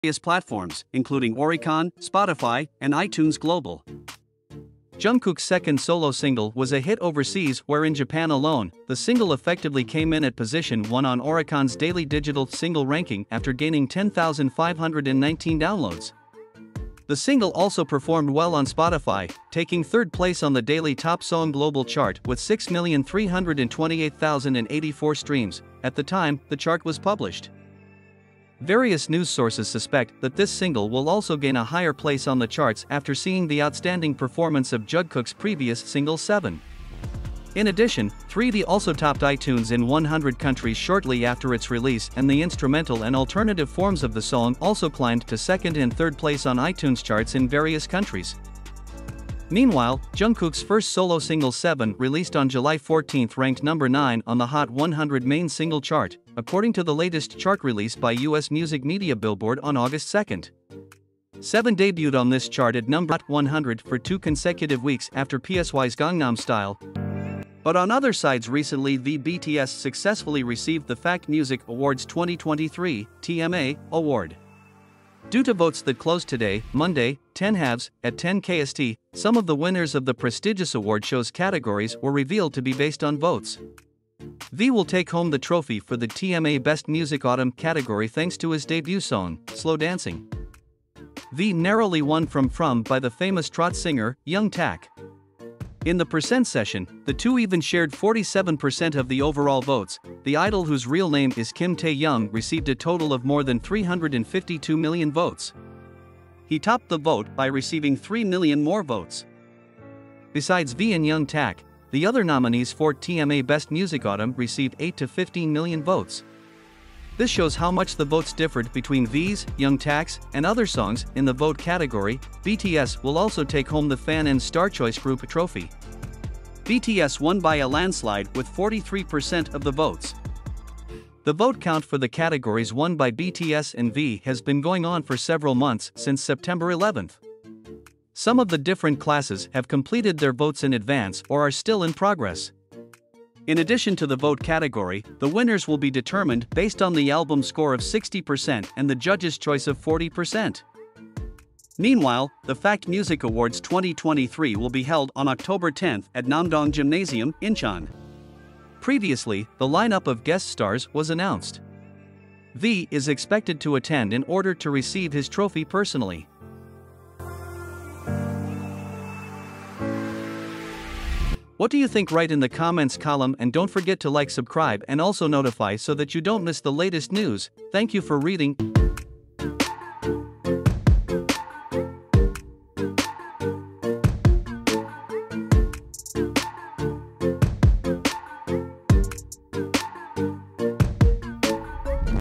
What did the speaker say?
various platforms, including Oricon, Spotify, and iTunes Global. Jungkook's second solo single was a hit overseas, where in Japan alone, the single effectively came in at position 1 on Oricon's daily digital single ranking after gaining 10,519 downloads. The single also performed well on Spotify, taking third place on the daily top song global chart with 6,328,084 streams at the time the chart was published. Various news sources suspect that this single will also gain a higher place on the charts after seeing the outstanding performance of Jungkook's previous single 7. In addition, 3D also topped iTunes in 100 countries shortly after its release, and the instrumental and alternative forms of the song also climbed to second and third place on iTunes charts in various countries. Meanwhile, Jungkook's first solo single 7, released on July 14, ranked number 9 on the Hot 100 main single chart, according to the latest chart release by US music media Billboard on August 2. 7 debuted on this chart at number 100 for 2 consecutive weeks after PSY's Gangnam Style. But on other sides, recently the BTS successfully received the Fact Music Awards 2023 TMA award. Due to votes that closed today, Monday, 10 halves, at 10 KST, some of the winners of the prestigious award show's categories were revealed to be based on votes. V will take home the trophy for the TMA Best Music Autumn category thanks to his debut song, Slow Dancing. V narrowly won from by the famous trot singer, Young Tak. In the percent session, the two even shared 47% of the overall votes. The idol, whose real name is Kim Tae-young, received a total of more than 352 million votes. He topped the vote by receiving 3 million more votes. Besides V and Young Tak, the other nominees for TMA Best Music Autumn received 8 to 15 million votes. This shows how much the votes differed between V's, Young Tak's, and other songs. In the vote category, BTS will also take home the Fan and Star Choice Group trophy. BTS won by a landslide with 43% of the votes. The vote count for the categories won by BTS and V has been going on for several months, since September 11th. Some of the different classes have completed their votes in advance or are still in progress. In addition to the vote category, the winners will be determined based on the album score of 60% and the judges' choice of 40%. Meanwhile, the Fact Music Awards 2023 will be held on October 10 at Namdong Gymnasium, Incheon. Previously, the lineup of guest stars was announced. V is expected to attend in order to receive his trophy personally. What do you think? Write in the comments column, and don't forget to like, subscribe, and also notify so that you don't miss the latest news. Thank you for reading.